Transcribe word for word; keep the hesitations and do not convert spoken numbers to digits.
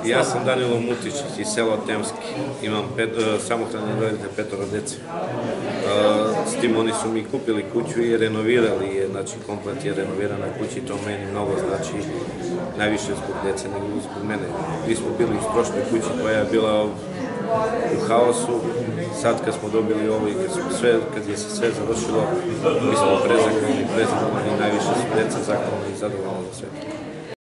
Ja sam Danilo Mutić iz sela Temski. Imam samohrane roditelje, petoro dece. S tim oni su mi kupili kuću i renovirali je, znači komplet je renovirana kuća i to meni mnogo znači najviše zbog dece nego zbog mene. Mi smo bili u strošnoj kući koja je bila u haosu. Sad kad smo dobili ovo i kad je se sve završilo, mi smo prezahvalni, prezahvalni, najviše su deca zahvalni i zadovoljni za sve.